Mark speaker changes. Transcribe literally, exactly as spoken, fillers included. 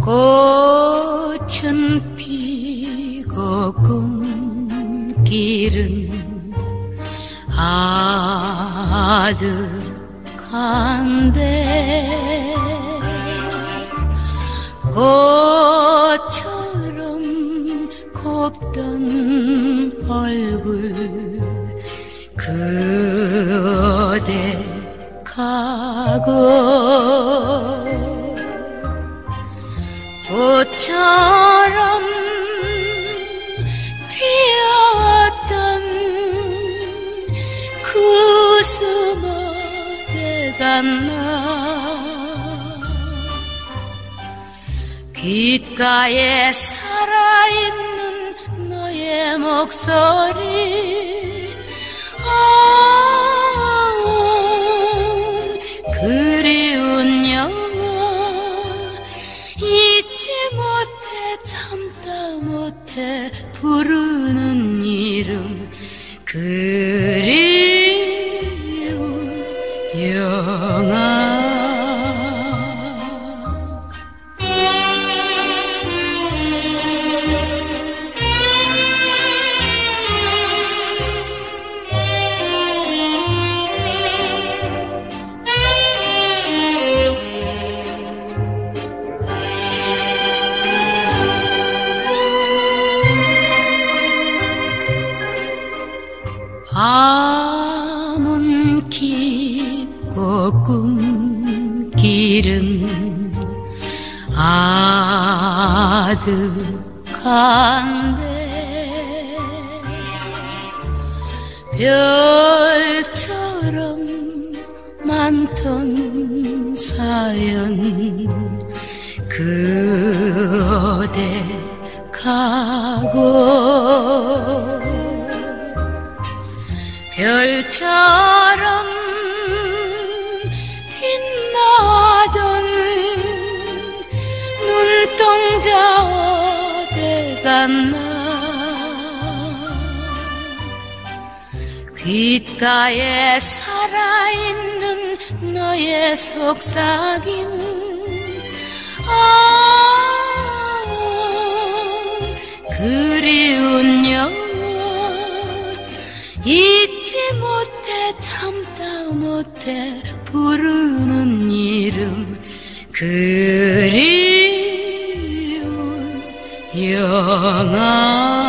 Speaker 1: 꽃은 피고 꿈길은 아득한데 꽃처럼 곱던 얼굴 그대 가고 꽃처럼 피었던 그 숨 어디 갔나 귓가에 살아있는 너의 목소리 아 그리운 영화 잊지 못해 참다 못해 부르는 이름 그리운 영화 밤은 깊고 꿈길은 아득한데 별처럼 많던 사연 그대 가고 별처럼 빛나던 눈동자 어디 갔나 귓가에 살아있는 너의 속삭임 아 그리운 영화 잊지 못해 참다 못해 부르는 이름 그리운 영화